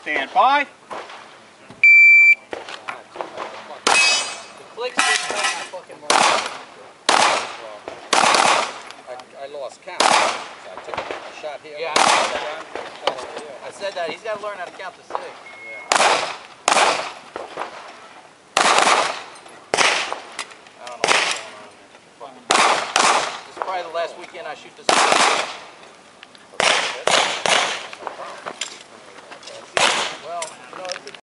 Stand by. The clicks didn't help my fucking mark. I lost count. So I took a shot here. Yeah, I said that. He's got to learn how to count to 6. Yeah. I don't know what's going on there. This is probably the last weekend I shoot this.